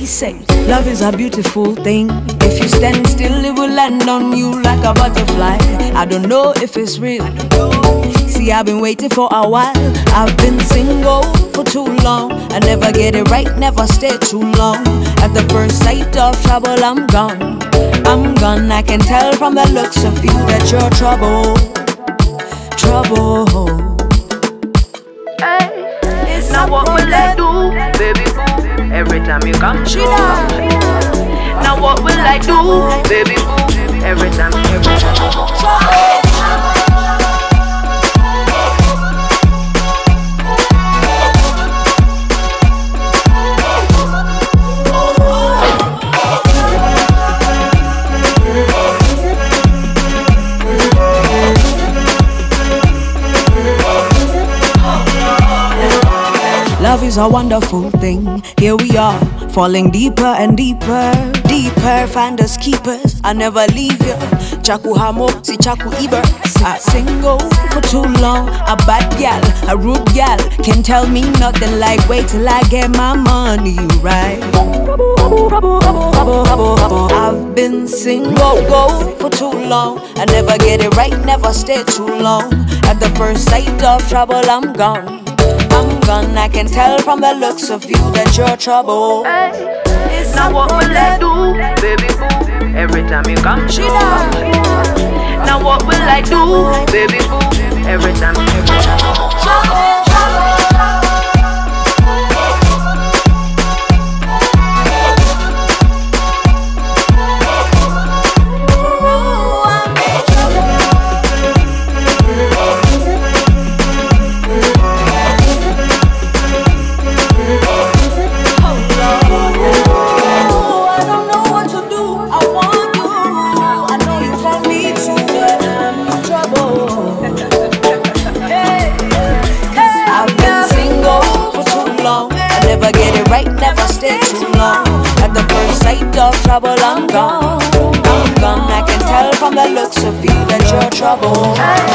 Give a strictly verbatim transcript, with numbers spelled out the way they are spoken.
They say love is a beautiful thing. If you stand still, it will land on you like a butterfly. I don't know if it's real. See, I've been waiting for a while. I've been single for too long. I never get it right, never stay too long. At the first sight of trouble, I'm gone. I'm gone, I can tell from the looks of you that you're trouble. Trouble. Hey, it's now what will I do, baby boo? Every time you come through. Now what will I do, baby boo? Every time, every time. Love is a wonderful thing. Here we are, falling deeper and deeper, deeper. Find us keepers. I never leave you. Chaku hamo, si chaku iber. I single for too long. A bad gal, a rude gal, can tell me nothing like wait till I get my money right. I've been single go for too long. I never get it right, never stay too long. At the first sight of trouble, I'm gone. I'm gone, I can tell from the looks of you that you're trouble. Hey, it's now what will I do, baby boo? Every time you come through. Now what will I do, baby boo? Every time, every time. Trouble, trouble. Never get it right, never stay too long. At the first sight of trouble, I'm gone. I'm gone, I can tell from the looks of you that you're trouble.